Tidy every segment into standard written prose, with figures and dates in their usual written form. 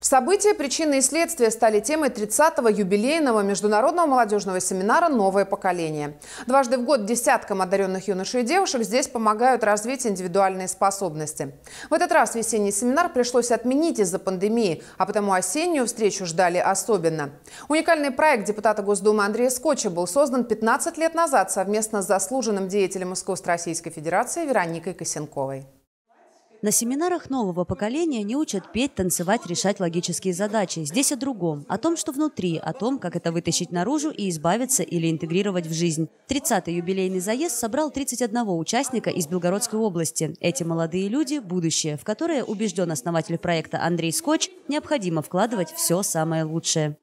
События, причины и следствия стали темой 30-го юбилейного международного молодежного семинара «Новое поколение». Дважды в год десяткам одаренных юношей и девушек здесь помогают развить индивидуальные способности. В этот раз весенний семинар пришлось отменить из-за пандемии, а потому осеннюю встречу ждали особенно. Уникальный проект депутата Госдумы Андрея Скотча был создан 15 лет назад совместно с заслуженным деятелем искусств Российской Федерации Вероникой Косенковой. На семинарах нового поколения не учат петь, танцевать, решать логические задачи. Здесь о другом. О том, что внутри, о том, как это вытащить наружу и избавиться или интегрировать в жизнь. 30-й юбилейный заезд собрал 31 участника из Белгородской области. Эти молодые люди – будущее, в которое, убежден основатель проекта Андрей Скотч, необходимо вкладывать все самое лучшее.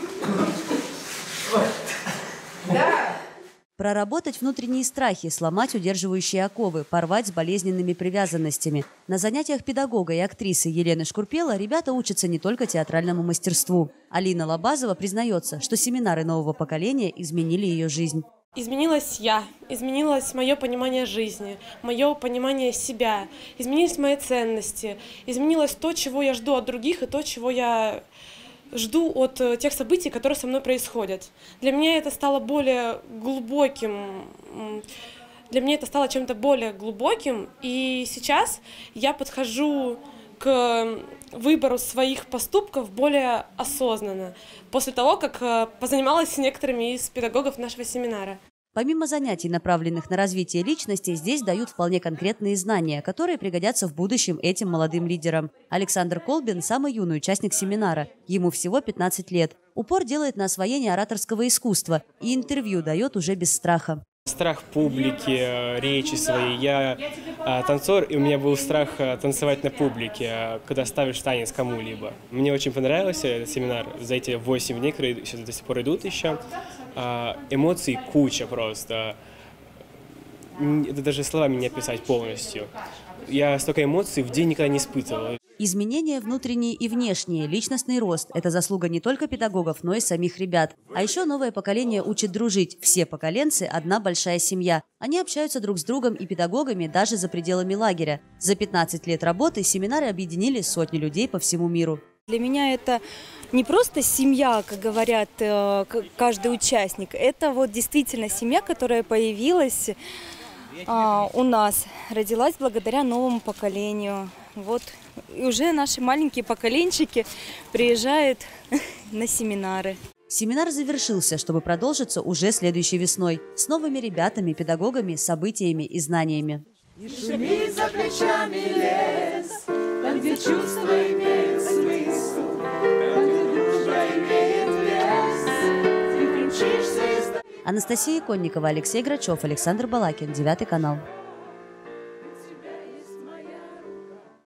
Проработать внутренние страхи, сломать удерживающие оковы, порвать с болезненными привязанностями. На занятиях педагога и актрисы Елены Шкурпела ребята учатся не только театральному мастерству. Алина Лобазова признается, что семинары нового поколения изменили ее жизнь. Изменилась я, изменилось мое понимание жизни, мое понимание себя, изменились мои ценности, изменилось то, чего я жду от других и то, чего я жду от тех событий, которые со мной происходят. Для меня это стало более глубоким, чем-то более глубоким, и сейчас я подхожу к выбору своих поступков более осознанно, после того, как позанималась с некоторыми из педагогов нашего семинара. Помимо занятий, направленных на развитие личности, здесь дают вполне конкретные знания, которые пригодятся в будущем этим молодым лидерам. Александр Колбин – самый юный участник семинара. Ему всего 15 лет. Упор делает на освоение ораторского искусства и интервью дает уже без страха. Страх публики, речи своей. Я танцор, и у меня был страх танцевать на публике, когда ставишь танец кому-либо. Мне очень понравился этот семинар за эти 8 дней, которые сейчас до сих пор идут еще. Эмоций куча просто. Это даже словами не описать полностью. Я столько эмоций в день никогда не испытывал. Изменения внутренние и внешние, личностный рост – это заслуга не только педагогов, но и самих ребят. А еще новое поколение учит дружить. Все поколенцы – одна большая семья. Они общаются друг с другом и педагогами даже за пределами лагеря. За 15 лет работы семинары объединили сотни людей по всему миру. Для меня это не просто семья, как говорят каждый участник. Это вот действительно семья, которая появилась у нас, родилась благодаря новому поколению. Вот. И уже наши маленькие поколенчики приезжают на семинары. Семинар завершился, чтобы продолжиться уже следующей весной. С новыми ребятами, педагогами, событиями и знаниями. Не шуми за плечами лес, там, где чувства имеют смысл, там, где дружба имеет вес, ты примчишься из... Анастасия Конникова, Алексей Грачев, Александр Балакин, 9 канал.